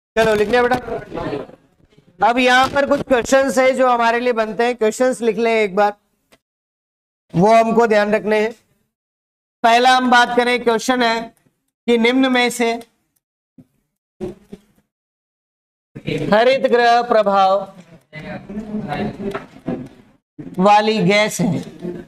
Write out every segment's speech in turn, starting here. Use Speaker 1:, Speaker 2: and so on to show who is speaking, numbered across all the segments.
Speaker 1: चलो लिख लिया बेटा। अब यहाँ पर कुछ क्वेश्चंस है जो हमारे लिए बनते हैं, क्वेश्चंस लिख लें एक बार, वो हमको ध्यान रखने हैं। पहला हम बात करें, क्वेश्चन है कि निम्न में से हरित गृह प्रभाव वाली गैस है,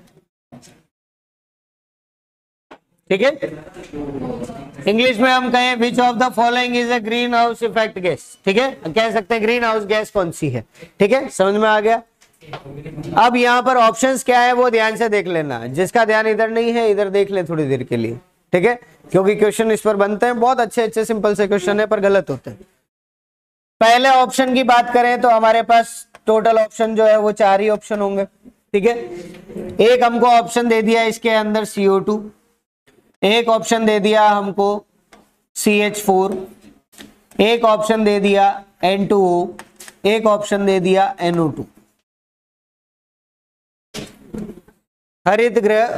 Speaker 1: ठीक है। इंग्लिश में हम कहें which of the following is a greenhouse effect gas, ठीक है, कह सकते हैं ग्रीन हाउस गैस कौन सी है, ठीक है, समझ में आ गया। अब यहाँ पर ऑप्शंस क्या है वो ध्यान से देख लेना, जिसका ध्यान इधर नहीं है इधर देख ले थोड़ी देर के लिए, ठीक है, क्योंकि क्वेश्चन इस पर बनते हैं, बहुत अच्छे अच्छे सिंपल से क्वेश्चन है पर गलत होते हैं। पहले ऑप्शन की बात करें तो हमारे पास टोटल ऑप्शन जो है वो 4 ही ऑप्शन होंगे, ठीक है। एक हमको ऑप्शन दे दिया इसके अंदर CO2, एक ऑप्शन दे दिया हमको CH4, एक ऑप्शन दे दिया N2O, एक ऑप्शन दे दिया NO2। हरित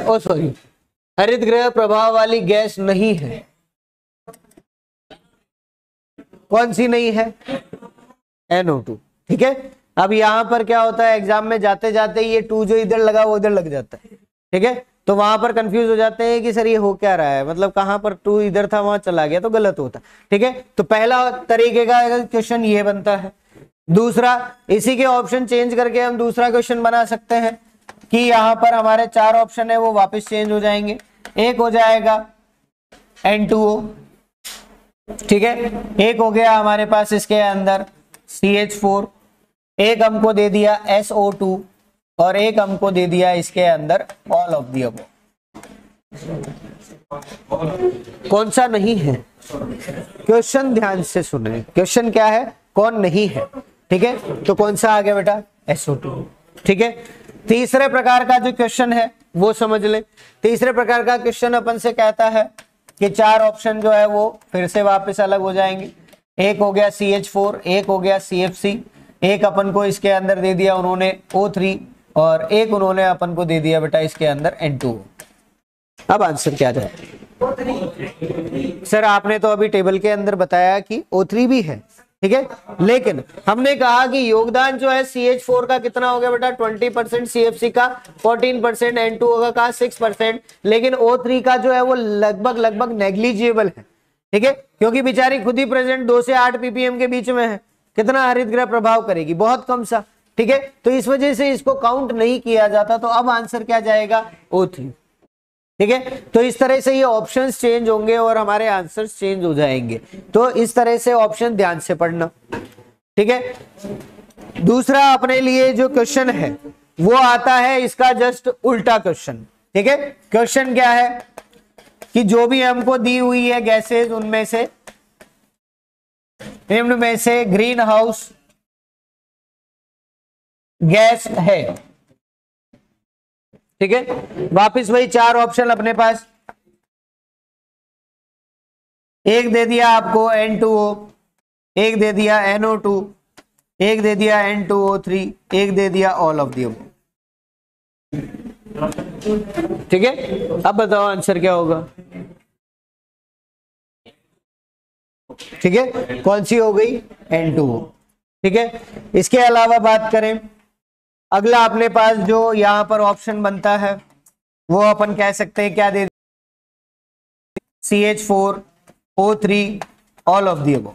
Speaker 1: गृह प्रभाव वाली गैस नहीं है, कौन सी नहीं है, NO2, ठीक है। अब यहां पर क्या होता है, एग्जाम में जाते जाते ये 2 जो इधर लगा वो इधर लग जाता है, ठीक है, तो वहां पर कंफ्यूज हो जाते हैं कि सर ये हो क्या रहा है, मतलब कहां पर 2 इधर था वहां चला गया, तो गलत होता, ठीक है। तो पहला तरीके का क्वेश्चन ये बनता है। दूसरा, इसी के ऑप्शन चेंज करके हम दूसरा क्वेश्चन बना सकते हैं कि यहाँ पर हमारे 4 ऑप्शन है वो वापस चेंज हो जाएंगे। एक हो जाएगा N2O, ठीक है, एक हो गया हमारे पास इसके अंदर CH4, एक हमको दे दिया SO2 और एक हमको दे दिया इसके अंदर ऑल ऑफ दी अबव। कौन सा नहीं है, क्वेश्चन ध्यान से सुने, क्वेश्चन क्या है, कौन नहीं है, ठीक है, तो कौन सा आ गया बेटा, SO2, ठीक है। तीसरे प्रकार का जो क्वेश्चन है वो समझ ले। तीसरे प्रकार का क्वेश्चन अपन से कहता है कि 4 ऑप्शन जो है वो फिर से वापस अलग हो जाएंगे। एक हो गया CH4, एक हो गया CFC, एक अपन को इसके अंदर दे दिया उन्होंने O3 और एक उन्होंने अपन को दे दिया बेटा इसके अंदर N2O। अब आंसर क्या जाए, सर आपने तो अभी टेबल के अंदर बताया कि O3 भी है, ठीक है, लेकिन हमने कहा कि योगदान जो है CH4 का कितना हो गया बेटा 20%, CFC का 14%, N2O का 6%, लेकिन O3 का जो है वो लगभग नेग्लिजिबल है, ठीक है, क्योंकि बेचारी खुद ही प्रेजेंट 2 से 8 ppm के बीच में है, कितना हरित गृह प्रभाव करेगी, बहुत कम सा, ठीक है, तो इस वजह से इसको काउंट नहीं किया जाता। तो अब आंसर क्या जाएगा, O3, ठीक है। तो इस तरह से ये ऑप्शंस चेंज होंगे और हमारे आंसर्स चेंज हो जाएंगे, तो इस तरह से ऑप्शन ध्यान से पढ़ना, ठीक है। दूसरा अपने लिए जो क्वेश्चन है वो आता है इसका जस्ट उल्टा क्वेश्चन, ठीक है। क्वेश्चन क्या है कि जो भी हमको दी हुई है गैसेज उनमें से निम्न में से ग्रीन हाउस गैस है, ठीक है। वापिस वही 4 ऑप्शन अपने पास, एक दे दिया आपको N2O, एक दे दिया NO2, एक दे दिया N2O3, एक दे दिया ऑल ऑफ दी अबव, ठीक है। अब बताओ आंसर क्या होगा, ठीक है, कौन सी हो गई, N2O, ठीक है। इसके अलावा बात करें, अगला अपने पास जो यहां पर ऑप्शन बनता है वो अपन कह सकते हैं क्या दे, CH4, O3, all of the above,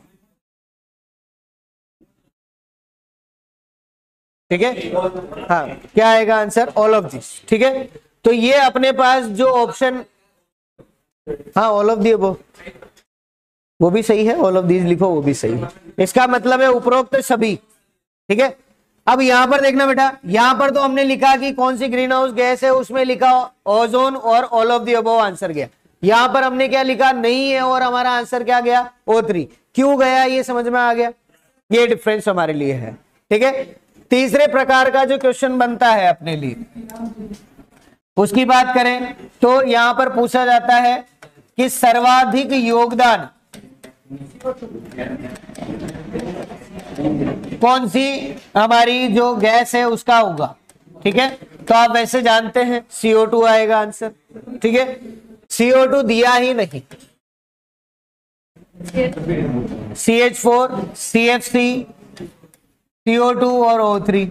Speaker 1: ठीक है, हाँ क्या आएगा आंसर, ऑल ऑफ दिस, ठीक है। तो ये अपने पास जो ऑप्शन, हाँ ऑल ऑफ दी अबव वो भी सही है, ऑल ऑफ दीज लिखो वो भी सही है, इसका मतलब है उपरोक्त सभी, ठीक है। अब यहां पर देखना बेटा, यहां पर तो हमने लिखा कि कौन सी ग्रीन हाउस गैस है, उसमें लिखा ओजोन और all of the above answer गया। यहां पर हमने क्या लिखा, नहीं है, और हमारा आंसर क्या गया, O3, क्यों गया ये समझ में आ गया, ये डिफरेंस हमारे लिए है, ठीक है। तीसरे प्रकार का जो क्वेश्चन बनता है अपने लिए उसकी बात करें तो यहां पर पूछा जाता है कि सर्वाधिक योगदान कौन सी हमारी जो गैस है उसका होगा, ठीक है। तो आप वैसे जानते हैं CO2 आएगा आंसर, ठीक है। CO2 दिया ही नहीं, CH4, CFC, CO2 और O3।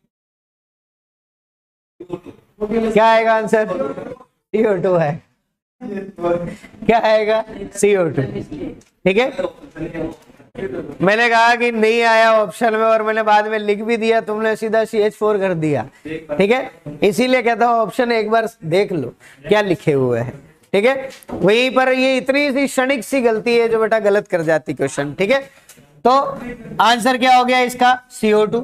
Speaker 1: क्या आएगा आंसर? CO2 है। क्या आएगा? CO2। ठीक है, मैंने कहा कि नहीं आया ऑप्शन में और मैंने बाद में लिख भी दिया, तुमने सीधा CH4 कर दिया। ठीक है, इसीलिए कहता हूं ऑप्शन एक बार देख लो क्या लिखे हुए हैं। ठीक है, वहीं पर ये इतनी सी क्षणिक सी गलती है जो बेटा गलत कर जाती क्वेश्चन। ठीक है, तो आंसर क्या हो गया इसका? CO2।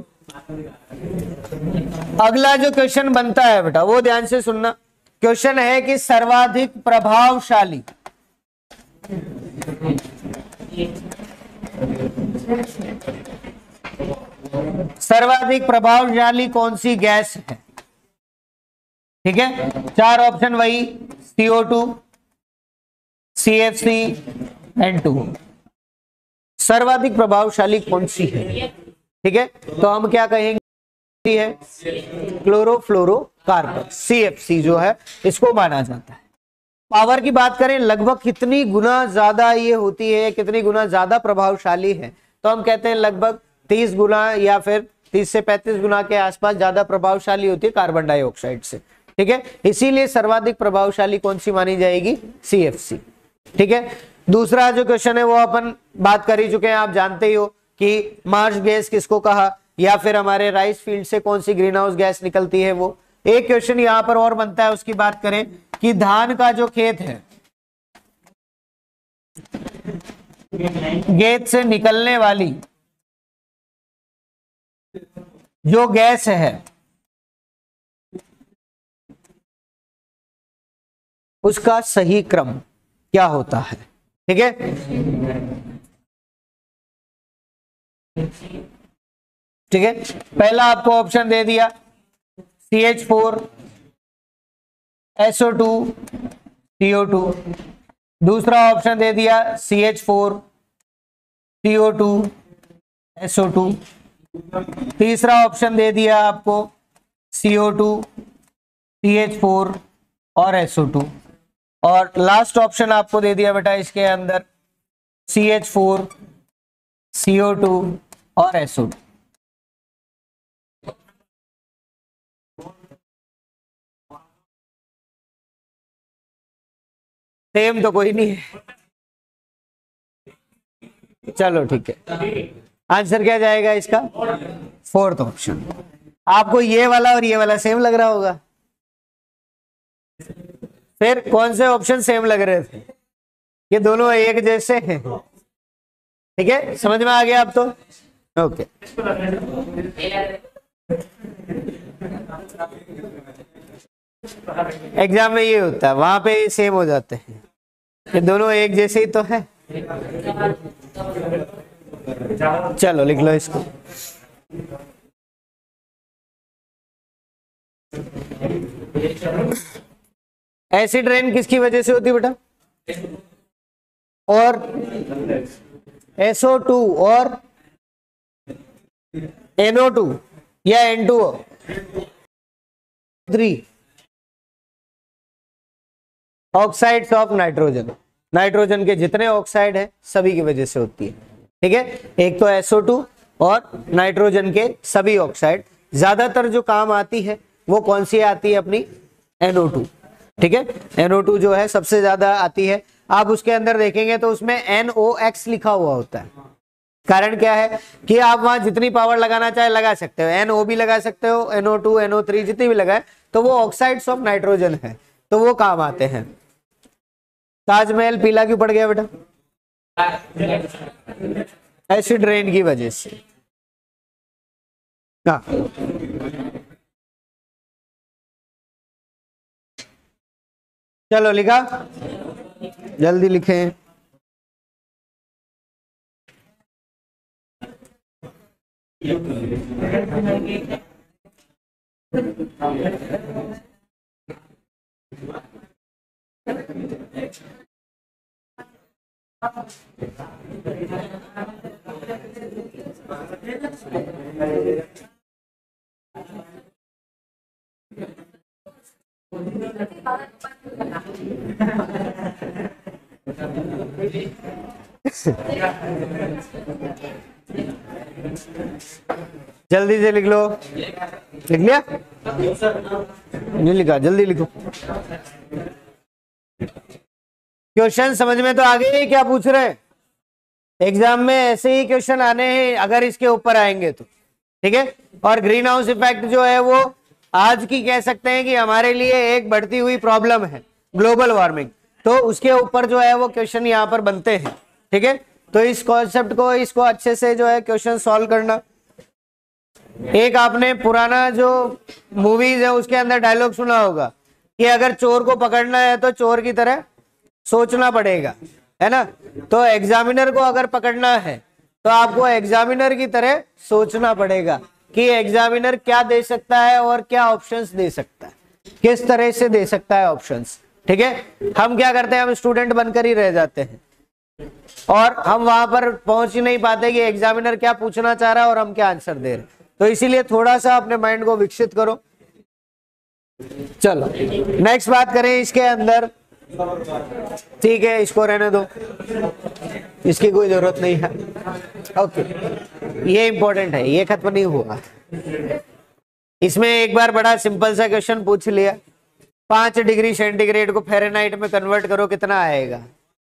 Speaker 1: अगला जो क्वेश्चन बनता है बेटा वो ध्यान से सुनना। क्वेश्चन है कि सर्वाधिक प्रभावशाली कौन सी गैस है? ठीक है, चार ऑप्शन वही, CO2, CFC, N2। सर्वाधिक प्रभावशाली कौन सी है? ठीक है, तो हम क्या कहेंगे? है क्लोरोफ्लोरोकार्बन, CFC जो है इसको माना जाता है। पावर की बात करें, लगभग कितनी गुना ज्यादा ये होती है, कितनी गुना ज्यादा प्रभावशाली है, तो हम कहते हैं लगभग 30 गुना या फिर 30 से 35 गुना के आसपास ज्यादा प्रभावशाली होती है कार्बन डाइऑक्साइड से। ठीक है, इसीलिए सर्वाधिक प्रभावशाली कौन सी मानी जाएगी? CFC। ठीक है, दूसरा जो क्वेश्चन है वो अपन बात कर ही चुके हैं, आप जानते ही हो कि मार्श गैस किसको कहा, या फिर हमारे राइस फील्ड से कौन सी ग्रीन हाउस गैस निकलती है वो। एक क्वेश्चन यहां पर और बनता है, उसकी बात करें कि धान का जो खेत है, खेत से निकलने वाली जो गैस है उसका सही क्रम क्या होता है? ठीक है, ठीक है, पहला आपको ऑप्शन दे दिया CH4, SO2, CO2। दूसरा ऑप्शन दे दिया CH4, CO2, SO2। तीसरा ऑप्शन दे दिया आपको CO2, CH4 और SO2। और लास्ट ऑप्शन आपको दे दिया बेटा इसके अंदर CH4, CO2 और SO2। सेम तो कोई नहीं है, चलो ठीक है, आंसर क्या जाएगा इसका? Fourth option. आपको ये वाला और ये वाला सेम लग रहा होगा, फिर कौन से ऑप्शन सेम लग रहे थे? ये दोनों एक जैसे हैं। ठीक है, समझ में आ गया अब तो? ओके, एग्जाम में ये होता है, वहां पे सेम हो जाते हैं, ये दोनों एक जैसे ही तो है। चलो लिख लो इसको। एसिड रेन किसकी वजह से होती है बेटा? और SO2 और NO2 या N2O, 3 oxides of nitrogen. Nitrogen के जितने ऑक्साइड है सभी की वजह से होती है। ठीक है, एक तो SO2 और नाइट्रोजन के सभी ऑक्साइड। ज्यादातर जो काम आती है वो कौन सी आती है? अपनी NO2। ठीक है, NO2 जो है सबसे ज्यादा आती है। आप उसके अंदर देखेंगे तो उसमें NOx लिखा हुआ होता है। कारण क्या है कि आप वहां जितनी पावर लगाना चाहे लगा सकते हो, NO भी लगा सकते हो, NO2, NO3 जितनी भी लगाए, तो वो ऑक्साइड्स ऑफ नाइट्रोजन है, तो वो काम आते हैं। ताजमहल पीला क्यों पड़ गया बेटा? एसिड रेन की वजह से। हाँ, चलो लिखा, जल्दी लिखें। जल्दी से लिख लो। लिख लिया? नहीं लिखा, जल्दी लिखो। क्वेश्चन समझ में तो आ गए क्या पूछ रहे हैं? एग्जाम में ऐसे ही क्वेश्चन आने हैं अगर इसके ऊपर आएंगे तो, ठीक है। और ग्रीन हाउस इफेक्ट जो है वो आज की कह सकते हैं कि हमारे लिए एक बढ़ती हुई प्रॉब्लम है, ग्लोबल वार्मिंग। तो उसके ऊपर जो है वो क्वेश्चन यहाँ पर बनते हैं, ठीक है। तो इस कॉन्सेप्ट को, इसको अच्छे से जो है क्वेश्चन सॉल्व करना। एक आपने पुराना जो मूवीज है उसके अंदर डायलॉग सुना होगा कि अगर चोर को पकड़ना है तो चोर की तरह सोचना पड़ेगा, है ना। तो एग्जामिनर को अगर पकड़ना है तो आपको एग्जामिनर की तरह सोचना पड़ेगा कि एग्जामिनर क्या दे सकता है और क्या ऑप्शंस दे सकता है, किस तरह से दे सकता है ऑप्शंस, ठीक है। हम क्या करते हैं, हम स्टूडेंट बनकर ही रह जाते हैं और हम वहां पर पहुंच ही नहीं पाते कि एग्जामिनर क्या पूछना चाह रहा है और हम क्या आंसर दे रहे हैं। तो इसीलिए थोड़ा सा अपने माइंड को विकसित करो। चलो नेक्स्ट बात करें इसके अंदर, ठीक है, इसको रहने दो, इसकी कोई जरूरत नहीं है। ओके, ये इंपॉर्टेंट है, ये खत्म नहीं हुआ। इसमें एक बार बड़ा सिंपल सा क्वेश्चन पूछ लिया, 5 डिग्री सेंटीग्रेड को फ़ारेनहाइट में कन्वर्ट करो, कितना आएगा?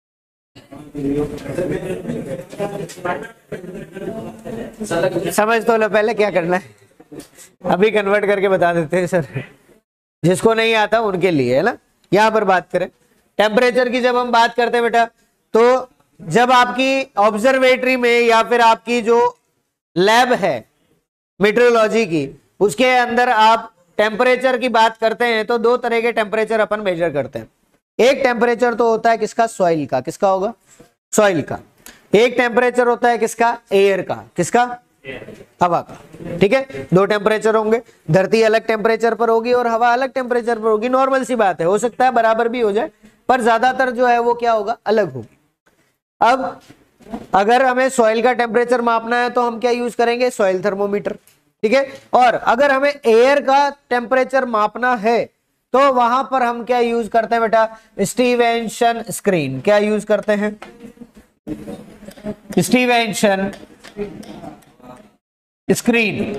Speaker 1: समझ तो लो पहले क्या करना है, अभी कन्वर्ट करके बता देते हैं सर, जिसको नहीं आता उनके लिए, है ना। यहां पर बात करें टेम्परेचर की, जब हम बात करते हैं बेटा, तो जब आपकी ऑब्जर्वेटरी में या फिर आपकी जो लैब है मीटरोलॉजी की, उसके अंदर आप टेम्परेचर की बात करते हैं तो 2 तरह के टेम्परेचर अपन मेजर करते हैं। एक टेम्परेचर तो होता है किसका? सॉइल का। किसका होगा? सॉइल का। एक टेम्परेचर होता है किसका? एयर का। किसका? हवा का। ठीक है, 2 टेम्परेचर होंगे, धरती अलग टेम्परेचर पर होगी और हवा अलग टेम्परेचर पर होगी। नॉर्मल सी बात है, हो सकता है बराबर भी हो जाए, पर ज्यादातर जो है वो क्या होगा? अलग होगी। अब अगर हमें सॉइल का टेम्परेचर मापना है तो हम क्या यूज करेंगे? Soil thermometer. ठीक है, और अगर हमें एयर का टेम्परेचर मापना है तो वहां पर हम क्या यूज करते हैं बेटा? Stevenson screen. क्या यूज करते हैं? Stevenson screen.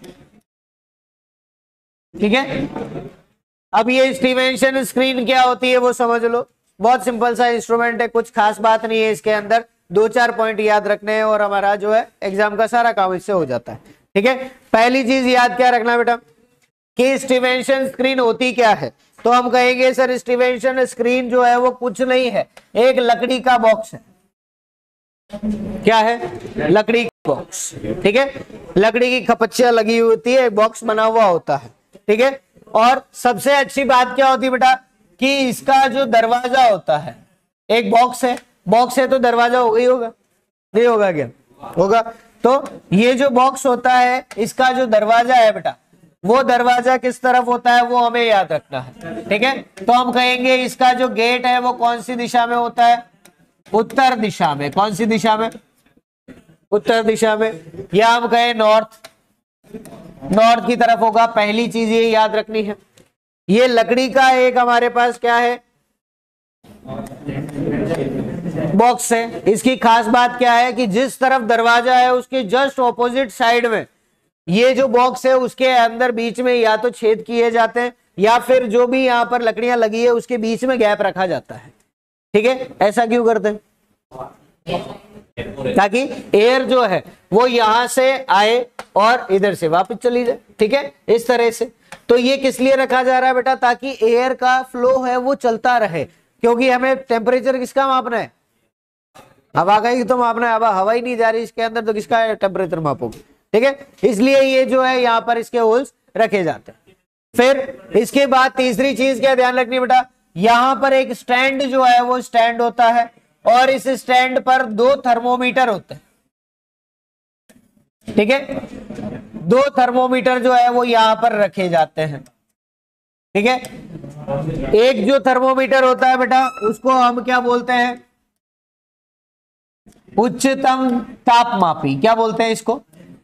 Speaker 1: ठीक है, अब ये स्टीवेंसन स्क्रीन क्या होती है वो समझ लो। बहुत सिंपल सा इंस्ट्रूमेंट है, कुछ खास बात नहीं है इसके अंदर, 2-4 पॉइंट याद रखने हैं और हमारा जो है एग्जाम का सारा काम इससे हो जाता है। ठीक है, पहली चीज याद क्या रखना बेटा कि स्टीवेंसन स्क्रीन होती क्या है? तो हम कहेंगे सर स्टीवेंसन स्क्रीन जो है वो कुछ नहीं है, एक लकड़ी का बॉक्स है। क्या है? लकड़ी का बॉक्स। ठीक है, लकड़ी की खपच्चियां लगी हुई होती है, बॉक्स बना हुआ होता है। ठीक है, और सबसे अच्छी बात क्या होती है बेटा कि इसका जो दरवाजा होता है, एक बॉक्स है, बॉक्स है तो दरवाजा होगा ही होगा, नहीं होगा क्या? होगा। तो ये जो बॉक्स होता है, इसका जो दरवाजा है बेटा, वो दरवाजा किस तरफ होता है वो हमें याद रखना है। ठीक है, तो हम कहेंगे इसका जो गेट है वो कौन सी दिशा में होता है? उत्तर दिशा में। कौन सी दिशा में? उत्तर दिशा में। या हम कहें नॉर्थ, नॉर्थ की तरफ होगा। पहली चीज ये याद रखनी है, ये लकड़ी का एक हमारे पास क्या है? बॉक्स है। इसकी खास बात क्या है कि जिस तरफ दरवाजा है उसके जस्ट ऑपोजिट साइड में ये जो बॉक्स है उसके अंदर बीच में या तो छेद किए जाते हैं या फिर जो भी यहां पर लकड़ियां लगी है उसके बीच में गैप रखा जाता है। ठीक है, ऐसा क्यों करते हैं? ताकि एयर जो है वो यहां से आए और इधर से वापस चली जाए। ठीक है, इस तरह से। तो ये किस लिए रखा जा रहा है बेटा? ताकि एयर का फ्लो है वो चलता रहे, क्योंकि हमें टेम्परेचर किसका मापना है? हवा का ही तो मापना है। हवा ही नहीं जा रही इसके अंदर तो किसका टेम्परेचर मापोगे? ठीक है, इसलिए ये जो है यहाँ पर इसके होल्स रखे जाते हैं। फिर इसके बाद तीसरी चीज क्या ध्यान रखनी बेटा, यहां पर एक स्टैंड जो है वो स्टैंड होता है और इस स्टैंड पर 2 थर्मोमीटर होते हैं। ठीक है, 2 थर्मोमीटर जो है वो यहां पर रखे जाते हैं। ठीक है, एक जो थर्मोमीटर होता है बेटा उसको हम क्या बोलते हैं? उच्चतम तापमापी। क्या बोलते हैं इसको?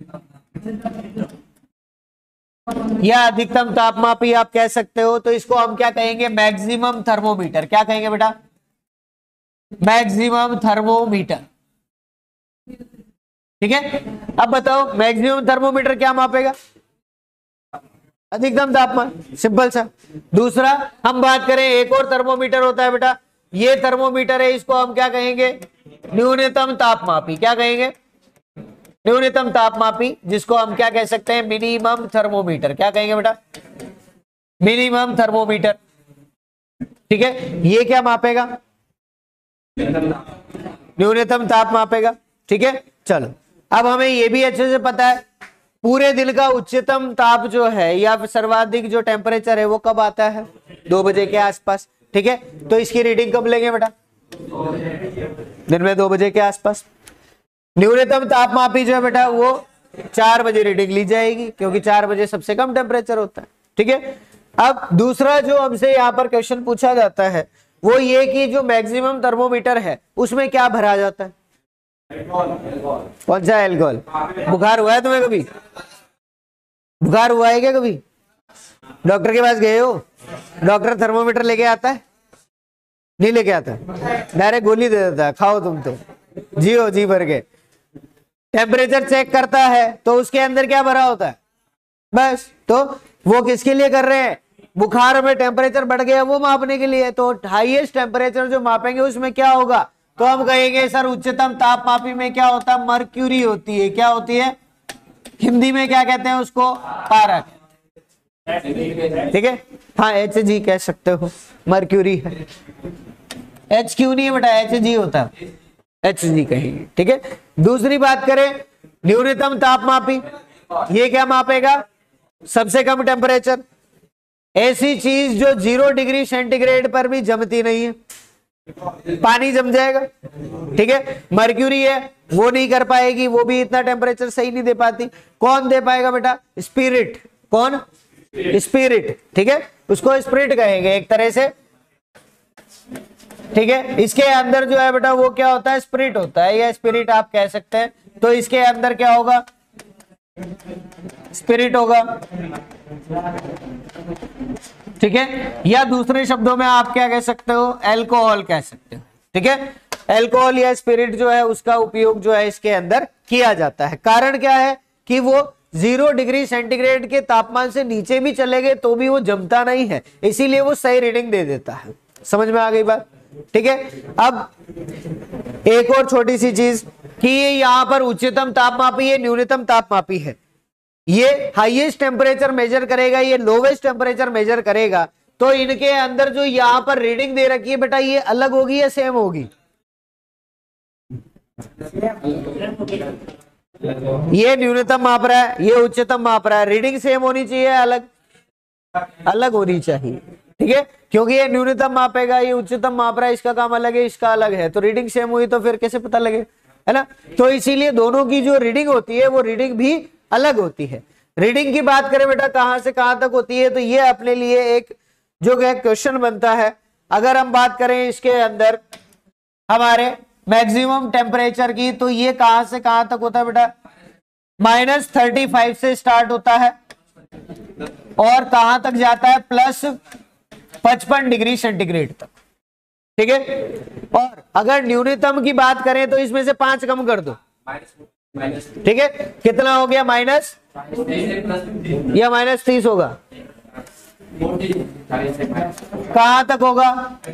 Speaker 1: या अधिकतम तापमापी आप कह सकते हो। तो इसको हम क्या कहेंगे? Maximum thermometer. क्या कहेंगे बेटा? Maximum thermometer. ठीक है, अब बताओ मैक्सिमम थर्मोमीटर क्या मापेगा? अधिकतम तापमान, सिंपल सा। दूसरा हम बात करें, एक और थर्मोमीटर होता है बेटा, ये थर्मोमीटर है, इसको हम क्या कहेंगे? न्यूनतम तापमापी। क्या कहेंगे? न्यूनतम तापमापी, जिसको हम क्या कह सकते हैं? Minimum thermometer. क्या कहेंगे बेटा? Minimum thermometer. ठीक है, ये क्या मापेगा? न्यूनतम ताप मापेगा। ठीक है, चलो अब हमें ये भी अच्छे से पता है पूरे दिन का उच्चतम ताप जो है या सर्वाधिक जो टेम्परेचर है वो कब आता है? 2 बजे के आसपास। ठीक है, तो इसकी रीडिंग कब लेंगे बेटा? दिन में 2 बजे के आसपास। न्यूनतम तापमापी जो है बेटा वो 4 बजे रीडिंग ली जाएगी, क्योंकि 4 बजे सबसे कम टेम्परेचर होता है। ठीक है, अब दूसरा जो हमसे यहाँ पर क्वेश्चन पूछा जाता है वो ये कि जो मैक्सिमम थर्मोमीटर है उसमें क्या भरा जाता है? कौन सा? एल्कोहल। बुखार हुआ है तुम्हें कभी? बुखार हुआ है क्या कभी? डॉक्टर के पास गए हो? डॉक्टर थर्मोमीटर लेके आता है? नहीं लेके आता, डायरेक्ट गोली दे देता है, खाओ तुम तो जियो जी भर के। टेम्परेचर चेक करता है तो उसके अंदर क्या भरा होता है? बस। तो वो किसके लिए कर रहे हैं? बुखार में टेम्परेचर बढ़ गया वो मापने के लिए। तो हाईएस्ट टेम्परेचर जो मापेंगे उसमें क्या होगा? तो हम कहेंगे सर उच्चतम तापमापी में क्या होता है? मर्क्यूरी होती है। क्या होती है? हिंदी में क्या कहते हैं उसको? पारा। ठीक है, हाँ Hg कह सकते हो, मर्क्यूरी है। H क्यों नहीं है बेटा? Hg होता है, Hg कहेंगे। ठीक है, दूसरी बात करें न्यूनतम तापमापी, ये क्या मापेगा? सबसे कम टेम्परेचर। ऐसी चीज जो 0 डिग्री सेंटीग्रेड पर भी जमती नहीं है, पानी जम जाएगा। ठीक है, मर्क्यूरी है वो नहीं कर पाएगी, वो भी इतना टेम्परेचर सही नहीं दे पाती। कौन दे पाएगा बेटा? स्पिरिट। कौन? स्पिरिट। ठीक है, उसको स्पिरिट कहेंगे एक तरह से। ठीक है, इसके अंदर जो है बेटा वो क्या होता है? स्पिरिट होता है, या स्पिरिट आप कह सकते हैं। तो इसके अंदर क्या होगा? स्पिरिट होगा। ठीक है, या दूसरे शब्दों में आप क्या कह सकते हो? अल्कोहल कह सकते हो। ठीक है, अल्कोहल या स्पिरिट जो है उसका उपयोग जो है इसके अंदर किया जाता है। कारण क्या है कि वो 0 डिग्री सेंटीग्रेड के तापमान से नीचे भी चले गए तो भी वो जमता नहीं है, इसीलिए वो सही रीडिंग दे देता है। समझ में आ गई बात? ठीक है, अब एक और छोटी सी चीज कि यहां पर उच्चतम तापमापी है, न्यूनतम तापमापी है। ये हाईएस्ट टेम्परेचर मेजर करेगा, ये लोवेस्ट टेम्परेचर मेजर करेगा। तो इनके अंदर जो यहां पर रीडिंग दे रखी है बेटा ये अलग होगी या सेम होगी? ये न्यूनतम माप रहा है, ये उच्चतम माप रहा है, रीडिंग सेम होनी चाहिए, अलग अलग होनी चाहिए। ठीक है, क्योंकि ये न्यूनतम मापेगा, ये उच्चतम माप रहा है, इसका काम अलग है, इसका अलग है, तो रीडिंग सेम हुई तो फिर कैसे पता लगे? है ना? तो इसीलिए दोनों की जो रीडिंग होती है वो रीडिंग भी अलग होती है। रीडिंग की बात करें बेटा कहां से कहां तक होती है, तो ये अपने लिए एक जो क्वेश्चन बनता है। अगर हम बात करें इसके अंदर हमारे मैक्सिमम टेम्परेचर की, तो ये कहां से कहां तक होता है बेटा? -35 से स्टार्ट होता है और कहां तक जाता है? +55 डिग्री सेंटीग्रेड तक। ठीक है, और अगर न्यूनतम की बात करें तो इसमें से 5 कम कर दो। ठीक है, कितना हो गया? माइनस या -30 होगा? कहां तक होगा?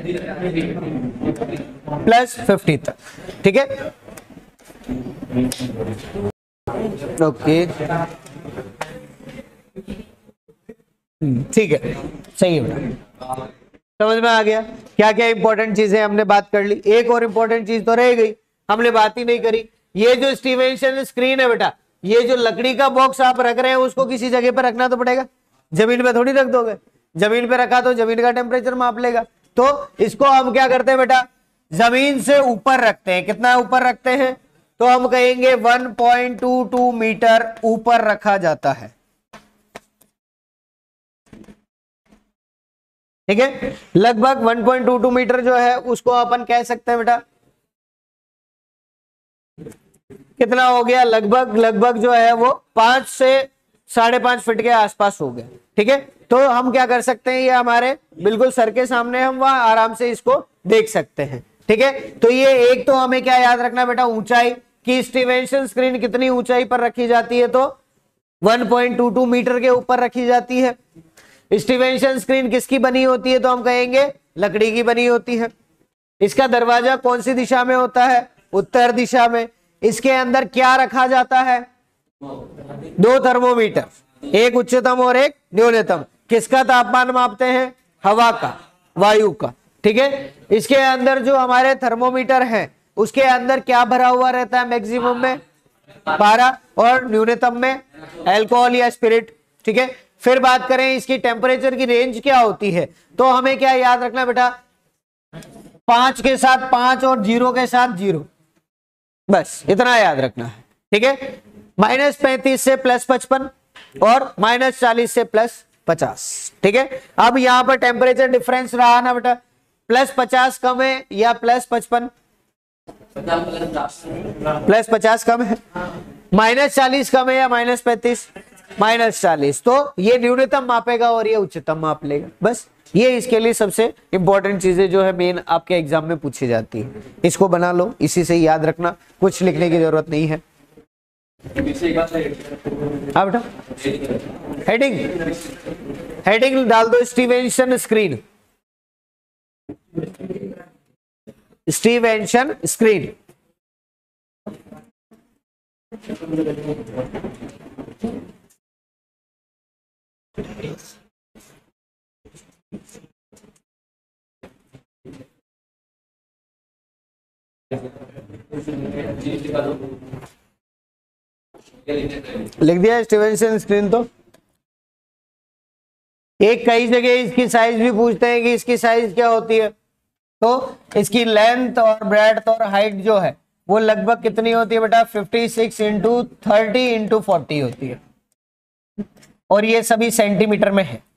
Speaker 1: +50 तक। ठीक है, ओके, ठीक है, सही है बेटा, समझ में आ गया क्या क्या इंपॉर्टेंट चीजें हमने बात कर ली। एक और इंपॉर्टेंट चीज तो रह गई, हमने बात ही नहीं करी। ये जो स्टीवेंसन स्क्रीन है बेटा, ये जो लकड़ी का बॉक्स आप रख रहे हैं उसको किसी जगह पर रखना तो पड़ेगा, जमीन पे थोड़ी रख दोगे। जमीन पे रखा तो जमीन का टेम्परेचर माप लेगा। तो इसको हम क्या करते हैं बेटा? जमीन से ऊपर रखते हैं। कितना ऊपर रखते हैं? तो हम कहेंगे 1.22 मीटर ऊपर रखा जाता है। ठीक है, लगभग 1.22 मीटर जो है उसको अपन कह सकते हैं बेटा कितना हो गया? लगभग जो है वो 5 से 5.5 फीट के आसपास हो गया। ठीक है, तो हम क्या कर सकते हैं, ये हमारे बिल्कुल सर के सामने, हम वहां आराम से इसको देख सकते हैं। ठीक है, तो ये एक तो हमें क्या याद रखना बेटा? ऊंचाई कि स्टीवेंसन स्क्रीन कितनी ऊंचाई पर रखी जाती है, तो 1.22 मीटर के ऊपर रखी जाती है। स्टीवेंसन स्क्रीन किसकी बनी होती है, तो हम कहेंगे लकड़ी की बनी होती है। इसका दरवाजा कौन सी दिशा में होता है, उत्तर दिशा में। इसके अंदर क्या रखा जाता है, 2 थर्मोमीटर, एक उच्चतम और एक न्यूनतम। किसका तापमान मापते हैं, हवा का, वायु का, ठीक है। इसके अंदर जो हमारे थर्मोमीटर हैं उसके अंदर क्या भरा हुआ रहता है, मैक्सिमम में पारा और न्यूनतम में अल्कोहल या स्पिरिट, ठीक है। फिर बात करें इसकी टेम्परेचर की रेंज क्या होती है, तो हमें क्या याद रखना बेटा, 5 के साथ 5 और 0 के साथ 0, बस इतना याद रखना है, ठीक है। -35 से +55 और -40 से +50, ठीक है। अब यहां पर टेम्परेचर डिफरेंस रहा ना बेटा, +50 कम है या +55, +50 कम है, -40 कम है या -35, -40, तो ये न्यूनतम मापेगा और ये उच्चतम माप लेगा। बस ये इसके लिए सबसे इंपॉर्टेंट चीजें जो है मेन आपके एग्जाम में पूछी जाती है। इसको बना लो, इसी से याद रखना, कुछ लिखने की जरूरत नहीं है। हाँ बेटा, हेडिंग डाल दो, स्टीवेंसन स्क्रीन, स्टीवेंसन स्क्रीन। लिख दिया स्टीवेंसन स्क्रीन। तो एक कई जगह इसकी साइज भी पूछते हैं कि इसकी साइज क्या होती है, तो इसकी लेंथ और ब्रेड्थ और हाइट जो है वो लगभग कितनी होती है बेटा, 56 × 30 × 40 होती है, और ये सभी सेंटीमीटर में है,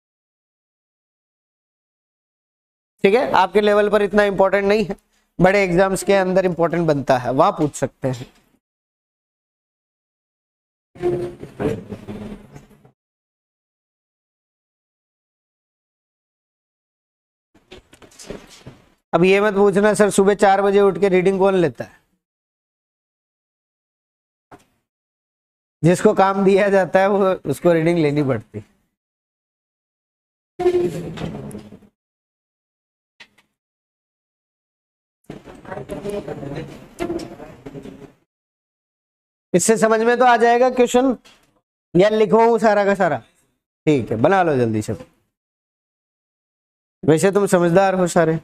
Speaker 1: ठीक है। आपके लेवल पर इतना इंपॉर्टेंट नहीं है, बड़े एग्जाम्स के अंदर इंपॉर्टेंट बनता है, वहां पूछ सकते हैं। अब ये मत पूछना सर सुबह 4 बजे उठ के रीडिंग कौन लेता है, जिसको काम दिया जाता है वो उसको रीडिंग लेनी पड़ती। इससे समझ में तो आ जाएगा क्वेश्चन, या लिखवाऊं सारा का सारा, ठीक है बना लो जल्दी से। वैसे तुम समझदार हो सारे।